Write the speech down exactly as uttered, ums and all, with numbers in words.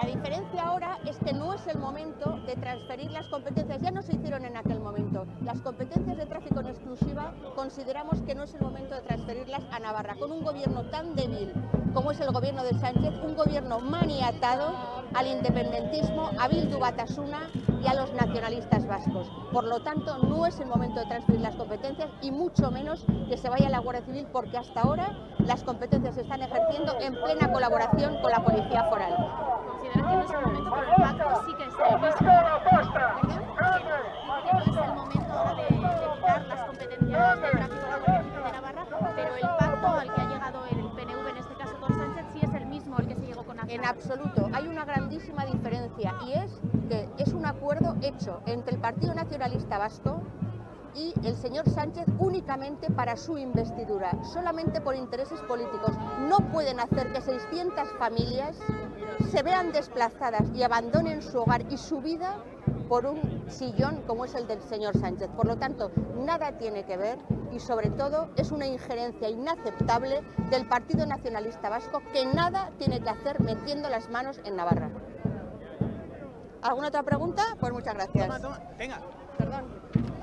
La diferencia ahora es que no es el momento de transferir las competencias, ya no se hicieron en aquel momento. Las competencias de tráfico en exclusiva consideramos que no es el momento de transferirlas a Navarra, con un gobierno tan débil como es el gobierno de Sánchez, un gobierno maniatado al independentismo, a Bildu Batasuna y a los nacionalistas vascos. Por lo tanto, no es el momento de transferir las competencias y mucho menos que se vaya a la Guardia Civil, porque hasta ahora las competencias se están ejerciendo en plena colaboración con la Policía Foral. ¿Consideran que no es el momento, pero el pacto sí que es el mismo? ¿Perdón? Que no es el momento ahora de, de quitar las competencias de tráfico a la Guardia Civil de Navarra, pero el pacto al que ha llegado el P N V, en este caso con Sánchez, sí es el mismo al que se llegó con Aznar. En absoluto. Hay una grandísima diferencia y es que es un acuerdo hecho entre el Partido Nacionalista Vasco y el señor Sánchez únicamente para su investidura, solamente por intereses políticos. No pueden hacer que seiscientas familias se vean desplazadas y abandonen su hogar y su vida por un sillón como es el del señor Sánchez. Por lo tanto, nada tiene que ver y sobre todo es una injerencia inaceptable del Partido Nacionalista Vasco, que nada tiene que hacer metiendo las manos en Navarra. ¿Alguna otra pregunta? Pues muchas gracias. Toma, toma. Venga. Perdón.